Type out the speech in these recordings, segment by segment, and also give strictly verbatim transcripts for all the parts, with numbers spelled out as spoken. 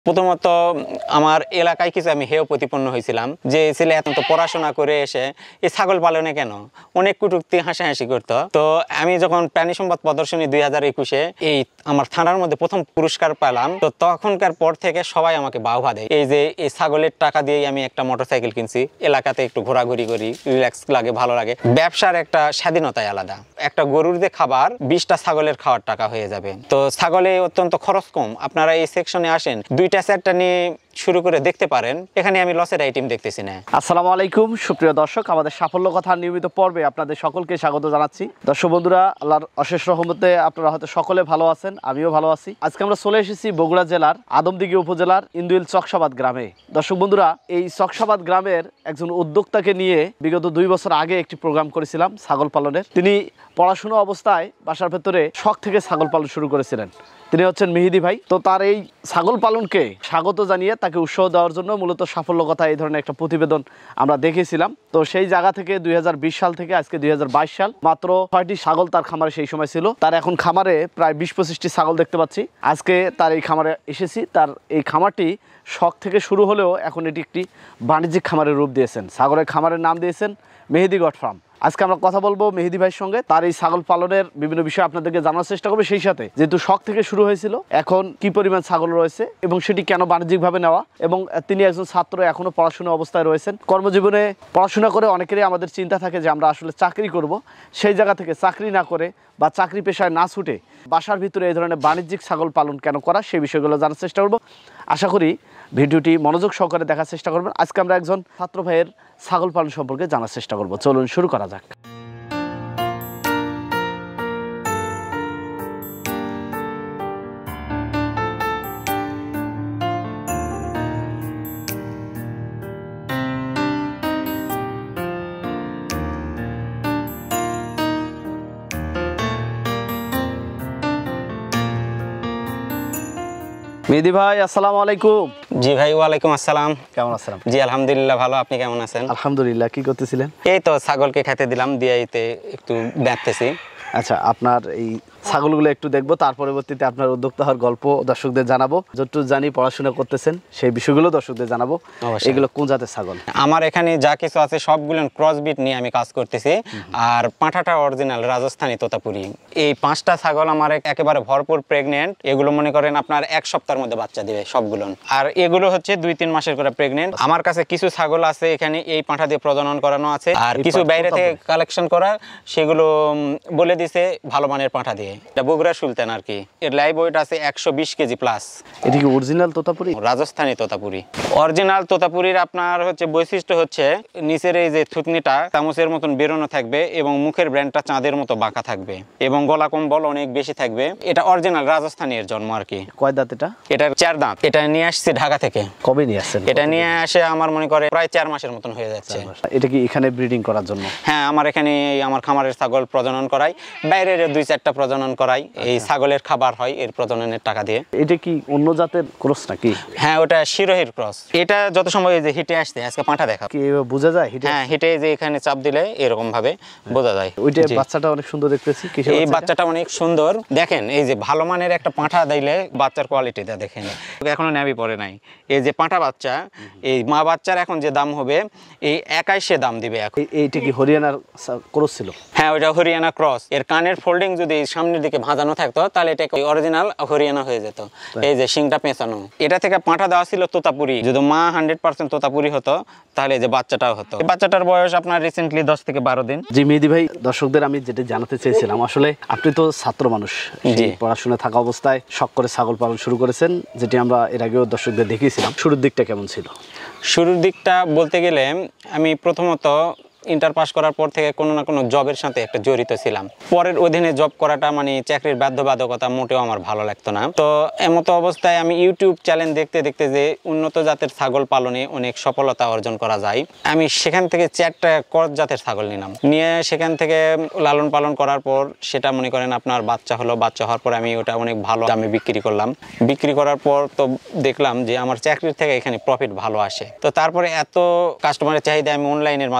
প্রথমত আমার এলাকায় কিছু আমি হেয় প্রতিপন্ন হয়েছিলাম যে ছেলে এত পড়াশোনা করে এসে এই ছাগল পালনে কেন, অনেক কটূক্তি হাসাহাসি করতো। তো আমি যখন প্রাণী সম্পদ প্রদর্শনী দুই হাজার একুশে এই আমার থানার মধ্যে প্রথম পুরস্কার পেলাম, তো তখনকার পর থেকে সবাই আমাকে বাহবা দেয়। এই যে এই ছাগলের টাকা দিয়েই আমি একটা মোটরসাইকেল কিনছি, এলাকাতে একটু ঘোরাঘুরি করি, রিল্যাক্স লাগে, ভালো লাগে। ব্যবসার একটা স্বাধীনতাই আলাদা। একটা গরুর যে খাবার বিশটা ছাগলের খাওয়ার টাকা হয়ে যাবে। তো ছাগলে অত্যন্ত খরচ কম। আপনারা এই সেকশনে আসেন, দুইটা চারটা নিয়ে শুরু করে দেখতে পারেন। এখানে আমি লসের আইটেম দেখতেছি না। আসসালামু আলাইকুম সুপ্রিয় দর্শক, আমাদের সাফল্য কথার নিয়মিত পর্বে আপনাদের সকলকে স্বাগত জানাচ্ছি। দর্শক বন্ধুরা, আল্লাহর অশেষ রহমতে আপনারা হয়তো সকলে ভালো আছেন, আমিও ভালো আছি। আজকে আমরা চলে এসেছি বগুড়া জেলার আদমদিঘি উপজেলার ইন্দুইল চকসাবাদ গ্রামে। দর্শক বন্ধুরা, এই চকসাবাদ গ্রামের একজন উদ্যোক্তাকে নিয়ে বিগত দুই বছর আগে একটি প্রোগ্রাম করেছিলাম ছাগল পালনের। তিনি পড়াশোনা অবস্থায় বাসার ভেতরে শখ থেকে ছাগল পালন শুরু করেছিলেন। তিনি হচ্ছেন মেহেদি ভাই। তো তার এই ছাগল পালনকে স্বাগত জানিয়ে তাকে উৎসাহ দেওয়ার জন্য মূলত সাফল্য কথা এই ধরনের একটা প্রতিবেদন আমরা দেখেছিলাম। তো সেই জায়গা থেকে দুই হাজার বিশ সাল থেকে আজকে দুই হাজার বাইশ সাল, মাত্র ছয়টি ছাগল তার খামারে সেই সময় ছিল। তার এখন খামারে প্রায় বিশ পঁচিশটি ছাগল দেখতে পাচ্ছি। আজকে তার এই খামারে এসেছি। তার এই খামারটি শখ থেকে শুরু হলেও এখন এটি একটি বাণিজ্যিক খামারের রূপ দিয়েছেন। ছাগলের খামারের নাম দিয়েছেন মেহেদি গট ফার্ম। আজকে আমরা কথা বলবো মেহেদি ভাইয়ের সঙ্গে, তার এই ছাগল পালনের বিভিন্ন বিষয় আপনাদেরকে জানার চেষ্টা করবো। সেই সাথে যেহেতু শখ থেকে শুরু হয়েছিল, এখন কি পরিমাণ ছাগল রয়েছে এবং সেটি কেন বাণিজ্যিকভাবে নেওয়া, এবং তিনি একজন ছাত্র, এখনো পড়াশোনা অবস্থায় রয়েছেন। কর্মজীবনে পড়াশোনা করে অনেকেরই আমাদের চিন্তা থাকে যে আমরা আসলে চাকরি করব, সেই জায়গা থেকে চাকরি না করে বা চাকরি পেশায় না ছুটে বাসার ভিতরে এই ধরনের বাণিজ্যিক ছাগল পালন কেন করা, সেই বিষয়গুলো জানার চেষ্টা করব। আশা করি ভিডিওটি মনোযোগ সহকারে দেখার চেষ্টা করবেন। আজকে আমরা একজন ছাত্র ভাইয়ের ছাগল পালন সম্পর্কে জানার চেষ্টা করব। চলুন শুরু করা যাক। মেহেদি ভাই, আসসালামু আলাইকুম। জি ভাই, ওয়ালাইকুম আসসালাম। কেমন আছেন? জি আলহামদুলিল্লাহ ভালো। আপনি কেমন আছেন? আলহামদুলিল্লাহ। কি করতেছিলেন? এই তো ছাগলকে খেতে দিলাম, দিয়াইতে একটু দেখতেছি। আচ্ছা, আপনার এই ছাগলগুলো একটু দেখবো, তার পরবর্তীতে আপনার উদ্যোক্তা হওয়ার গল্প দর্শকদের জানাবো। যতটুকু জানি পড়াশোনা করতেছেন, সেই বিষয়গুলো দর্শকদের জানাবো। এগুলো কোন জাতের ছাগল? আমার এখানে যা কিছু আছে সবগুলো ক্রসবিট নিয়ে আমি কাজ করতেছি। আর পাঁঠাটা অরিজিনাল রাজস্থানী তোতাপুরি। এই পাঁচটা ছাগল আমার একেবারে ভরপুর প্রেগনেন্ট। এগুলো মনে করেন আপনার এক সপ্তাহের মধ্যে বাচ্চা দিবে সবগুলো। আর এগুলো হচ্ছে দুই তিন মাসের করে প্রেগনেন্ট। আমার কাছে কিছু ছাগল আছে এখানে এই পাঁঠা দিয়ে প্রজনন করানো আছে, আর কিছু বাইরে থেকে কালেকশন করা, সেগুলো বলে দিছে ভালো মানের পাঁঠা দিয়ে। এটা বগুড়া সুলতান আর কি। এর লাইভ ওয়েট আছে একশো বিশ কেজি প্লাস। এটা কি অরিজিনাল তোতাপুরি? রাজস্থানী তোতাপুরি। অরিজিনাল তোতাপুরির আপনার হচ্ছে বৈশিষ্ট্য হচ্ছে নিচের এই যে থুতনিটা চামচের মতন বেরোনো থাকবে এবং মুখের ব্র্যান্ডটা চাঁদের মতো বাঁকা থাকবে এবং গলা কম্বল অনেক বেশি থাকবে। এটা অরিজিনাল রাজস্থানের জন্ম আর কি। কয় দাঁত এটা? এটা চার দাঁত। এটা নিয়ে আসছে ঢাকা থেকে। কবে নিয়ে আসছেন? এটা নিয়ে আসে আমার মনে করে প্রায় চার মাসের মতন হয়ে যাচ্ছে। এটা কি এখানে ব্রিডিং করার জন্য? হ্যাঁ, আমার এখানে আমার খামারের ছাগল প্রজনন করাই, বাইরের দুই চারটা প্রজনন করাই। এই ছাগলের খাবার হয় এর প্রজননের টাকা দিয়ে। এটা কি অন্য জাতের ক্রস নাকি? হ্যাঁ, ওটা শিরোহির ক্রস। এটা যত সময় যে হিটে আসছে, আজকে পাঁঠা দেখা কি বোঝা যায় হিটে? হ্যাঁ, হিটে যে এখানে চাপ দিলে এরকম ভাবে বোঝা যায়। ওইটা বাচ্চাটা অনেক সুন্দর দেখতেছি। এই বাচ্চাটা অনেক সুন্দর। দেখেন, এই যে ভালো মানের একটা পাঁঠা দিলে বাচ্চার কোয়ালিটিটা দেখেন। এখনো নেবি পড়ে নাই। এই যে পাঁঠা বাচ্চা, এই মা বাচ্চার এখন যে দাম হবে এই একাই সে দাম দিবে এখন। এইটা কি হরিয়ানার ক্রস ছিল? হ্যাঁ, ওইটা হরিয়ানা ক্রস। এর কানের ফোল্ডিং যদি সামনের দিকে ভাঁজানো থাকতো তাহলে এটা অরিজিনাল হরিয়ানা হয়ে যেত। এই যে শিংটা পেঁচানো, এটা থেকে পাঁঠা দেওয়া ছিল তোতাপুরি। যদি মা হান্ড্রেড পার্সেন্ট তোতাপুরি হতো তাহলে যে বাচ্চাটাও হতো। বাচ্চাটার বয়স আপনার রিসেন্টলি দশ থেকে বারো দিন। জি মেহেদি ভাই, দর্শকদের আমি যেটা জানাতে চেয়েছিলাম, আসলে আপনি তো ছাত্র মানুষ, পড়াশোনা থাকা অবস্থায় শখ করে ছাগল পালন শুরু করেছেন, যেটি আমরা এর আগেও দর্শকদের দেখিয়েছিলাম। শুরুর দিকটা কেমন ছিল? শুরুর দিকটা বলতে গেলে আমি প্রথমত ইন্টার পাস করার পর থেকে কোনো না কোনো জবের সাথে একটা জড়িত ছিলাম। পরের অধীনে জব করাটা মানে চাকরির বাধ্যবাধকতা মোটেও আমার ভালো লাগতো না। তো এমতো অবস্থায় আমি ইউটিউব চ্যানেল দেখতে দেখতে যে উন্নত জাতের ছাগল পালনে অনেক সফলতা অর্জন করা যায়, আমি সেখান থেকে চারটা ক্রস জাতের ছাগল নিলাম। নিয়ে সেখান থেকে লালন পালন করার পর সেটা মনে করেন আপনার বাচ্চা হলো। বাচ্চা হওয়ার পর আমি ওটা অনেক ভালো দামে বিক্রি করলাম। বিক্রি করার পর তো দেখলাম যে আমার চাকরির থেকে এখানে প্রফিট ভালো আসে। তো তারপরে এত কাস্টমারের চাহিদা আমি অনলাইনের মাধ্যমে বেচা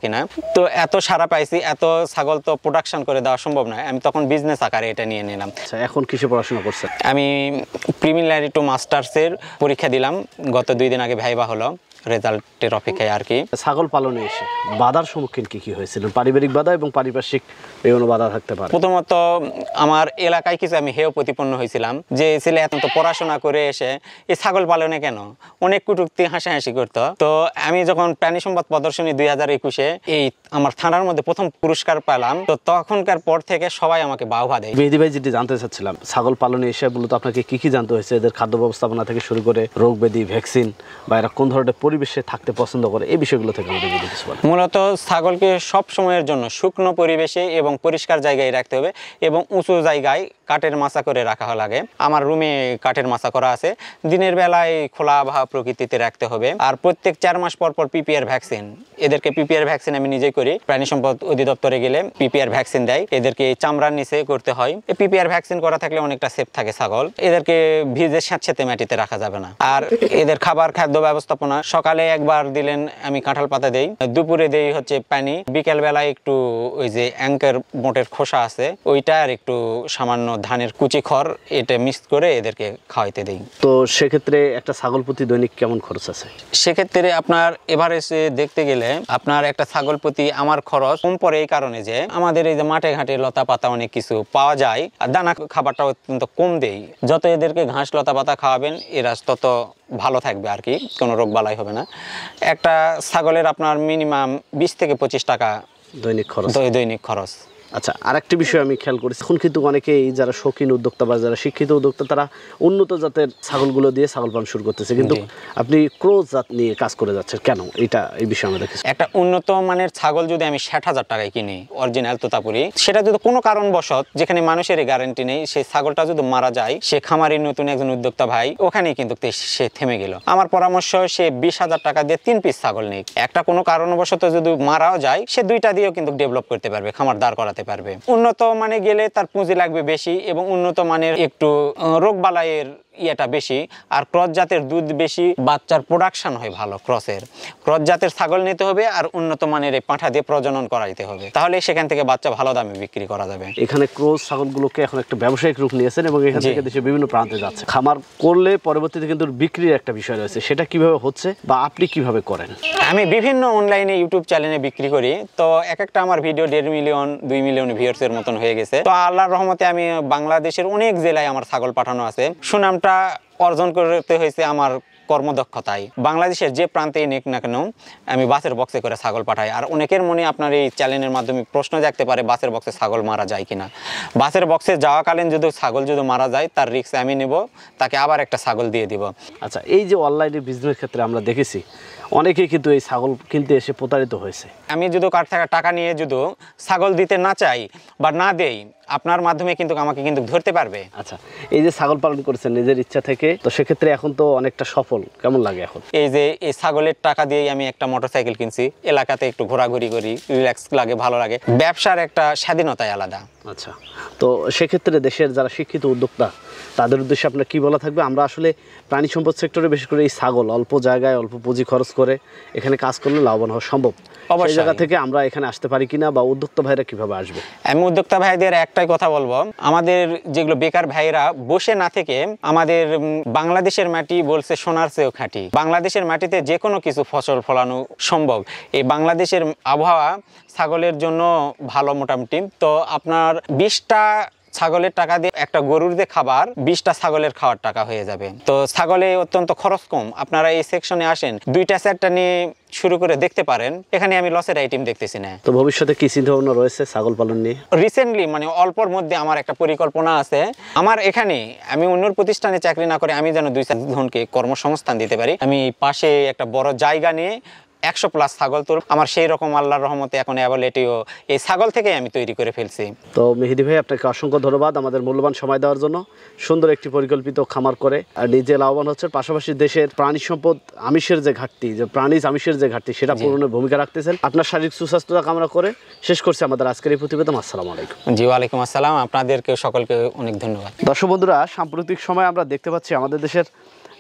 কিনা। তো এত সারা পাইছি, এত ছাগল তো প্রোডাকশন করে দেওয়া সম্ভব নয়, আমি তখন বিজনেস আকারে এটা নিয়ে নিলাম। আচ্ছা, এখন কিসে পড়াশোনা করছেন? আমি প্রিলিমিনারি টু মাস্টার্সের পরীক্ষা দিলাম, গত দুই দিন আগে ভাইবা হলো, রেজাল্টের অপেক্ষায় আর কি। ছাগল পালনে এসে বাধার সম্মুখীন কি কি হয়েছিল? পারিবারিক বাধা এবং পারিপার্শ্বিক বিভিন্ন বাধা থাকতে পারে। প্রথমত আমার এলাকায় কিছু আমি হেয় প্রতিপন্ন হয়েছিলাম, যে ছেলে এত তো পড়াশোনা করে এসে এই ছাগল পালনে কেন, অনেক কুটুক্তি হাসাহাসি করতো। তো আমি যখন প্রাণী সম্পদ প্রদর্শনী দুই হাজার একুশে এই আমার থানার মধ্যে প্রথম পুরস্কার পেলাম, তো তখনকার পর থেকে সবাই আমাকে বাহবা দেয়। মেহেদী ভাই, যেটি জানতে চাচ্ছিলাম, ছাগল পালনে এসে মূলত আপনাকে কি কি জানতে হয়েছে? এদের খাদ্য ব্যবস্থাপনা থেকে শুরু করে রোগ ব্যাধি, ভ্যাকসিন, বা এরা কোন ধরনের পরিবেশে থাকতে পছন্দ করে, এই বিষয়গুলো থেকে আমাদের কিছু বলেন। মূলত ছাগলকে সব সময়ের জন্য শুকনো পরিবেশে এবং পরিষ্কার জায়গায় রাখতে হবে, এবং উঁচু জায়গায় কাঠের মাচা করে রাখা লাগে। আমার রুমে কাঠের মাচা করা আছে। দিনের বেলায় খোলা আবহাওয়া প্রকৃতিতে রাখতে হবে। আর প্রত্যেক চার মাস পর পর পিপিআর ভ্যাকসিন, এদেরকে পিপিআর ভ্যাকসিন আমি নিজেই করি। প্রাণী সম্পদ অধিদপ্তরে গেলে পিপিআর ভ্যাকসিন দেয়, এদেরকে চামড়ার নিচে করতে হয়। এই পিপিআর ভ্যাকসিন করা থাকলে অনেকটা সেফ থাকে ছাগল। এদেরকে ভিজে স্যাঁতসেঁতে মাটিতে রাখা যাবে না। আর এদের খাবার খাদ্য ব্যবস্থাপনা, সকালে একবার দিলেন আমি কাঁঠাল পাতা দেই, দুপুরে দেই হচ্ছে পানি, বিকেল বেলায় একটু ওই যে অ্যাঙ্কের মোটের খোসা আছে ওইটা, আর একটু সামান্য ধানের কুচি খড়, এটা মিক্স করে এদেরকে খাওয়াইতে দেই। তো সেক্ষেত্রে একটা ছাগল প্রতি দৈনিক কেমন খরচ আছে? সেক্ষেত্রে আপনার এভারেজে দেখতে গেলে আপনার একটা ছাগল প্রতি আমার খরচ কম পড়ে, এই কারণে যে আমাদের এই যে মাঠে ঘাটে লতা পাতা অনেক কিছু পাওয়া যায়, আর দানা খাবারটা অত্যন্ত কম দেই। যত এদেরকে ঘাস লতা পাতা খাওয়াবেন এরা তত ভালো থাকবে আর কি, কোনো রোগ বালাই হবে না। একটা ছাগলের আপনার মিনিমাম বিশ থেকে পঁচিশ টাকা দৈনিক খরচ। দৈনিক খরচ। আচ্ছা, আরেকটি বিষয় আমি খেয়াল করেছি, এখন কিন্তু অনেকেই যারা শৌখিন উদ্যোক্তা বা যারা শিক্ষিত উদ্যোক্তা, তারা উন্নত জাতের ছাগলগুলো দিয়ে ছাগল পালন শুরু করতেছে, কিন্তু আপনি ক্রস জাত নিয়ে কাজ করে যাচ্ছেন কেন? এটা এই বিষয়ে আমাদের কিছু। একটা উন্নত মানের ছাগল যদি আমি ষাট হাজার টাকায় কিনি অরিজিনাল তোতাপুরি, সেটা যদি কোনো কারণবশত, যেখানে মানুষের গ্যারান্টি নেই, সেই ছাগলটা যদি মারা যায়, সে খামারি নতুন একজন উদ্যোক্তা ভাই, ওখানেই কিন্তু সে থেমে গেল। আমার পরামর্শ, সে বিশ হাজার টাকা দিয়ে তিন পিস ছাগল নেই। একটা কোনো কারণবশত যদি মারাও যায়, সে দুইটা দিয়েও কিন্তু ডেভেলপ করতে পারবে, খামার দাঁড় করাতে পারবে। উন্নত মানে গেলে তার পুঁজি লাগবে বেশি, এবং উন্নত মানের একটু রোগ বালাইয়ের ইয়েটা বেশি, আর ক্রস জাতের দুধ বেশি, বাচ্চার প্রোডাকশন হয় ভালো। ক্রসের ক্রস জাতের ছাগল নিতে হবে, আর উন্নত মানের এই পাঁঠা দিয়ে প্রজনন করাইতে হবে, তাহলে সেখান থেকে বাচ্চা ভালো দামে বিক্রি করা যাবে। এখানে ক্রস ছাগলগুলোকে এখন একটা ব্যবসায়িক রূপ নিয়েছেন, এবং এখান থেকে দেশের বিভিন্ন প্রান্তে যাচ্ছে। খামার করলে পরবর্তীতে কিন্তু বিক্রির একটা বিষয় রয়েছে, সেটা কিভাবে হচ্ছে বা আপনি কিভাবে করেন? আমি বিভিন্ন অনলাইনে ইউটিউব চ্যানেলে বিক্রি করি। তো এক একটা আমার ভিডিও দেড় মিলিয়ন দুই মিলিয়ন ভিউয়ার্সের মতন হয়ে গেছে। তো আল্লাহর রহমতে আমি বাংলাদেশের অনেক জেলায় আমার ছাগল পাঠানো আছে। সুনামটা অর্জন করতে হয়েছে আমার কর্মদক্ষতায়। বাংলাদেশের যে প্রান্তেই নিক না কেন, আমি বাসের বক্সে করে ছাগল পাঠাই। আর অনেকের মনে আপনার এই চ্যানেলের মাধ্যমে প্রশ্ন জাগতে পারে, বাসের বক্সে ছাগল মারা যায় কিনা। বাসের বক্সে যাওয়াকালীন যদি ছাগল যদি মারা যায়, তার রিস্ক আমি নেব, তাকে আবার একটা ছাগল দিয়ে দিব। আচ্ছা, এই যে অনলাইনে বিজনেসের ক্ষেত্রে আমরা দেখেছি অনেকেই কিন্তু এই ছাগল কিনতে এসে প্রতারিত হয়েছে। আমি যদি কার থেকে টাকা নিয়ে যদি ছাগল দিতে না চাই বা না দেই, আপনার মাধ্যমে কিন্তু আমাকে কিন্তু ধরতে পারবে। আচ্ছা, এই যে ছাগল পালন করেছেন নিজের ইচ্ছা থেকে, তো সেক্ষেত্রে এখন তো অনেকটা সফল, কেমন লাগে এখন? এই যে এই ছাগলের টাকা দিয়েই আমি একটা মোটরসাইকেল কিনছি, এলাকাতে একটু ঘোরাঘুরি করি, রিল্যাক্স লাগে, ভালো লাগে। ব্যবসার একটা স্বাধীনতাই আলাদা। আচ্ছা, তো সেক্ষেত্রে দেশের যারা শিক্ষিত উদ্যোক্তা, তাদের উদ্দেশ্যে আপনার কি বলা থাকবে? আমরা আসলে প্রাণী সম্পদ সেক্টরে বিশেষ করে এই ছাগল অল্প জায়গায় অল্প পুঁজি খরচ করে এখানে কাজ করলে লাভবান হওয়া সম্ভব। সেই জায়গা থেকে আমরা এখানে আসতে পারি কিনা, বা উদ্যোক্তা ভাইরা কিভাবে আসবে? আমি উদ্যোক্তা ভাইদের একটাই কথা বলবো, আমাদের যেগুলো বেকার ভাইরা বসে না থেকে, আমাদের বাংলাদেশের মাটি বলছে সোনার চেয়েও খাঁটি। বাংলাদেশের মাটিতে যে কোনো কিছু ফসল ফলানো সম্ভব। এই বাংলাদেশের আবহাওয়া ছাগলের জন্য ভালো মোটামুটি। তো আপনার বিশটা ছাগলের টাকা দিয়ে একটা গরুর দিয়ে খাবার, বিশটা ছাগলের খাওয়ার টাকা হয়ে যাবে। তো ছাগলে অত্যন্ত খরচ কম। আপনারা এই সেকশনে আসেন, দুইটা চারটা নিয়ে শুরু করে দেখতে পারেন। এখানে আমি লসের আইটেম দেখতেছি না। তো ভবিষ্যতে কি চিন্তা ভাবনা রয়েছে ছাগল পালন নিয়ে? রিসেন্টলি মানে অল্পর মধ্যে আমার একটা পরিকল্পনা আছে। আমার এখানে আমি অন্য প্রতিষ্ঠানে চাকরি না করে আমি যেন দুই চার জনকে কর্মসংস্থান দিতে পারি। আমি পাশে একটা বড় জায়গা নিয়ে একশো প্লাস ছাগল তোর আমার সেই রকম আল্লাহর রহমতে এখন অ্যাভেলেটিও এই ছাগল থেকে আমি তৈরি করে ফেলছি। তো মেহেদী ভাই, আপনাকে অসংখ্য ধন্যবাদ আমাদের মূল্যবান সময় দেওয়ার জন্য। সুন্দর একটি পরিকল্পিত খামার করে আর নিজে লাভবান হচ্ছে, পাশাপাশি দেশের প্রাণী সম্পদ আমিষের যে ঘাটতি, যে প্রাণী আমিষের যে ঘাটতি, সেটা পূরণের ভূমিকা রাখতেছেন। আপনার শারীরিক সুস্বাস্থ্যতা কামনা করে শেষ করছি আমাদের আজকের এই প্রতিবেদন। আসসালামু আলাইকুম। জি ওয়ালাইকুম আসসালাম, আপনাদেরকে সকলকে অনেক ধন্যবাদ। দর্শক বন্ধুরা, সাম্প্রতিক সময়ে আমরা দেখতে পাচ্ছি আমাদের দেশের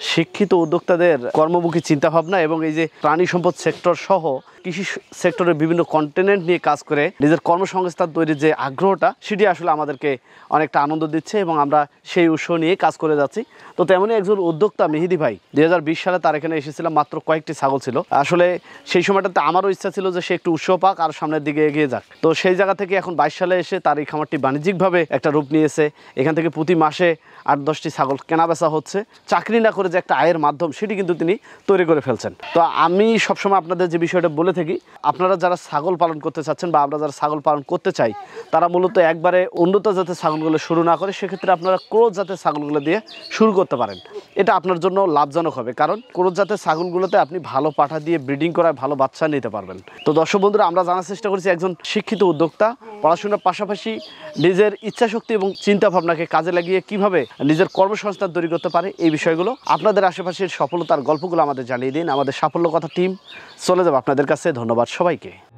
শিক্ষিত উদ্যোক্তাদের কর্মমুখী চিন্তাভাবনা এবং এই যে প্রাণী সম্পদ সেক্টর সহ কৃষি সেক্টরের বিভিন্ন কন্টেনেন্ট নিয়ে কাজ করে নিজের কর্মসংস্থান তৈরির যে আগ্রহটা সেটি আসলে আমাদেরকে অনেকটা আনন্দ দিচ্ছে এবং আমরা সেই উৎস নিয়ে কাজ করে যাচ্ছি। তো তেমনই একজন উদ্যোক্তা মেহেদি ভাই দুই হাজার বিশ সালে তার এখানে এসেছিলাম, মাত্র কয়েকটি ছাগল ছিল। আসলে সেই সময়টাতে আমারও ইচ্ছা ছিল যে সে একটু উৎসাহ পাক আর সামনের দিকে এগিয়ে যাক। তো সেই জায়গা থেকে এখন বাইশ সালে এসে তার এই খামারটি বাণিজ্যিকভাবে একটা রূপ নিয়েছে। এখান থেকে প্রতি মাসে আট দশটি ছাগল কেনা বেচা হচ্ছে। চাকরি না করে যে একটা আয়ের মাধ্যম সেটি কিন্তু তিনি তৈরি করে ফেলছেন। তো আমি সবসময় আপনাদের যে বিষয়টা বলে থাকি, আপনারা যারা ছাগল পালন করতে চাচ্ছেন বা আমরা যারা ছাগল পালন করতে চাই তারা মূলত একবারে উন্নত জাতের ছাগলগুলো শুরু না করে সেক্ষেত্রে আপনারা ক্রোজ জাতের ছাগলগুলো দিয়ে শুরু করতে পারেন। এটা আপনার জন্য লাভজনক হবে, কারণ ক্রোজ জাতের ছাগলগুলোতে আপনি ভালো পাঠা দিয়ে ব্রিডিং করায় ভালো বাচ্চা নিতে পারবেন। তো দর্শক বন্ধুরা, আমরা জানার চেষ্টা করছি একজন শিক্ষিত উদ্যোক্তা পড়াশোনার পাশাপাশি নিজের ইচ্ছাশক্তি এবং চিন্তা ভাবনাকে কাজে লাগিয়ে কিভাবে নিজের কর্মসংস্থান তৈরি করতে পারে এই বিষয়গুলো আপনাদের আশেপাশের সফলতার গল্পগুলো আমাদের জানিয়ে দিন। আমাদের সাফল্য কথা টিম চলে যাবে আপনাদের কাছে। ধন্যবাদ সবাইকে।